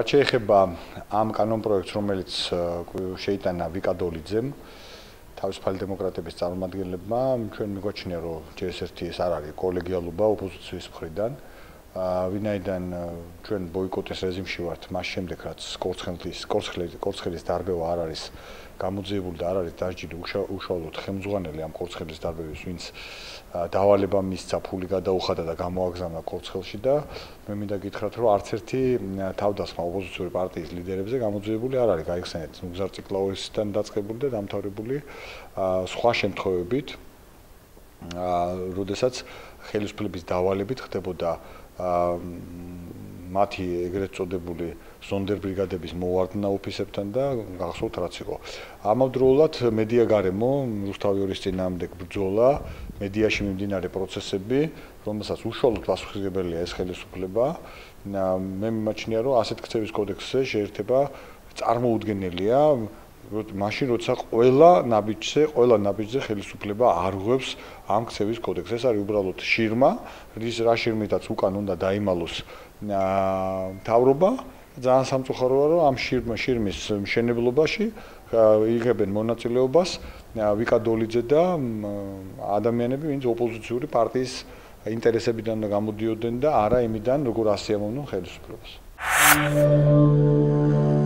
რაც შეეხება ამ კანონპროექტს, რომელიც შეიტანა ვიკა დოლიძემ, თავისუფალი დემოკრატების წარმომადგენლებმა, ჩვენ მიგვაჩნია, რომ ჯერ ერთი ეს არ არის კოლეგიალობა ოპოზიციის მხრიდან, ვინაიდან ჩვენ ბოიკოტის რეჟიმში ვართ, მას შემდეგ რაც კორცხელის დარბევა არ არის გამოძიებული და არ არის დასჯილი უშუალოდ ხელმძღვანელი ამ კორცხელის დარბევის, ვინც დავალება მისცა, ფული გადაუხადა და გამოაგზავნა კორცხელში და მე მინდა გითხრათ, რომ არც ერთი თავდასხმა ოპოზიციური პარტიის ლიდერებზე გამოძიებული არ არის გაიხსენეთ ნუგზარ ციკლაურისთან დაწყებული და დამთავრებული სხვა შემთხვევებით, როდესაც ხელისუფლების დავალებით ხდებოდა მათი ეგრეთ წოდებული ზონდერბრიგადების მოვარდნა ოფისებთან და გახსოვთ რაც იყო. ამავდროულად მედია გარემო რუსთავი ორის წინააღმდეგ ბრძოლა, მედიაში მიმდინარე პროცესები, რომელსაც უშუალოდ პასუხისმგებელია ეს ხელისუფლება. მე მიმაჩნია, რომ ასეთ ქცევის კოდექსზე შეერთება წარმოუდგენელია, მაშინ როცა ყველა ნაბიჯზე ხელისუფლება არღვევს ამ ქცევის კოდექსს. ეს არის უბრალოდ შირმა, რა შირმითაც უკან უნდა დაიმალოს მთავრობა. ძალიან სამწუხაროა, რომ ამ შირმის მშენებლობაში იღებენ მონაწილეობას ვიკა დოლიძე და ადამიანები, ვინც ოპოზიციური პარტიის ინტერესებიდან გამოდიოდნენ და არა იმიდან, როგორ ასიამოვნონ ხელისუფლებას.